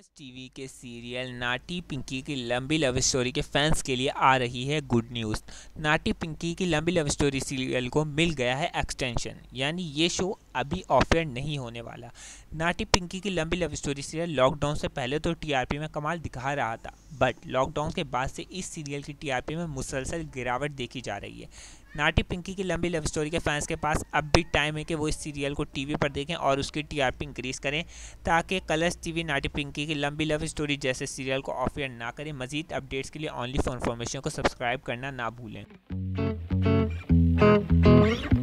Colours TV के serial Naati Pinky की लंबी लव स्टोरी के फैंस के लिए आ रही है गुड न्यूज़। नाटी पिंकी की लंबी लव स्टोरी सीरियल को मिल गया है एक्सटेंशन, यानी ये शो अभी ऑफ एयर नहीं होने वाला। नाटी पिंकी की लंबी लव स्टोरी सीरियल लॉकडाउन से पहले तो टीआरपी में कमाल दिखा रहा था, बट लॉकडाउन के बाद से इस सीरियल की टीआरपी में मुसलसल गिरावट देखी जा रही है। नाटी पिंकी की लंबी लव स्टोरी के फैंस के पास अब भी टाइम है कि वो इस सीरियल को टीवी पर देखें और उसकी टीआरपी इंक्रीज करें, ताकि कलर्स टीवी नाटी पिंकी की लंबी लव स्टोरी जैसे सीरियल को ऑफ एयर ना करें। मजीद अपडेट्स के लिए ओनली फॉर इन्फॉर्मेशन को सब्सक्राइब करना ना भूलें।